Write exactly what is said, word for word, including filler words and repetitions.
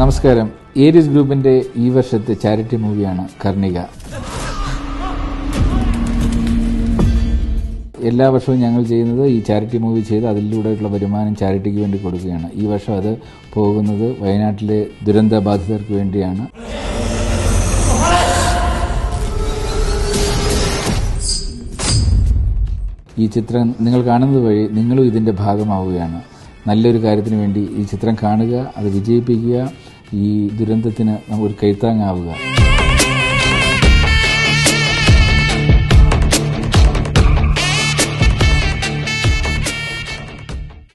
നമസ്കാരം. ഏരീസ് ഗ്രൂപ്പിന്റെ ഈ വർഷത്തെ ചാരിറ്റി മൂവിയാണ് കർണിക. എല്ലാ വർഷവും ഞങ്ങൾ ചെയ്യുന്നത് ഈ ചാരിറ്റി മൂവി ചെയ്ത് അതിലൂടെയുള്ള വരുമാനം ചാരിറ്റിക്ക് വേണ്ടി കൊടുക്കുകയാണ്. ഈ വർഷം അത് പോകുന്നത് വയനാട്ടിലെ ദുരന്ത ബാധിതർക്ക് വേണ്ടിയാണ്. ഈ ചിത്രം നിങ്ങൾ കാണുന്നത് വഴി നിങ്ങളും ഇതിൻ്റെ ഭാഗമാവുകയാണ്. നല്ലൊരു കാര്യത്തിന് വേണ്ടി ഈ ചിത്രം കാണുക, അത് വിജയിപ്പിക്കുക, ഈ ദുരന്തത്തിന് ഒരു കൈത്താങ്ങാവുക.